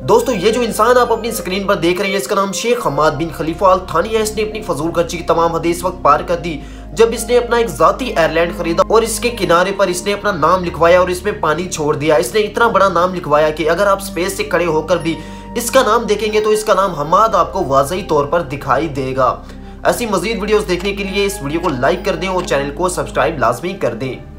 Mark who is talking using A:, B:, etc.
A: दोस्तों ये जो इंसान आप अपनी स्क्रीन पर देख रहे हैं इसका नाम शेख हमाद बिन खलीफा अल थानी है। इसने अपनी फजूल खर्ची की तमाम हदें इस वक्त पार कर दी जब इसने अपना एक जाती एयरलैंड खरीदा और इसके किनारे पर इसने अपना नाम लिखवाया और इसमें पानी छोड़ दिया। इसने इतना बड़ा नाम लिखवाया कि अगर आप स्पेस से खड़े होकर भी इसका नाम देखेंगे तो इसका नाम हमाद आपको वाज़ही तौर पर दिखाई देगा। ऐसी मजीद वीडियोस देखने के लिए इस वीडियो को लाइक कर दें और चैनल को सब्सक्राइब लाजमी कर दें।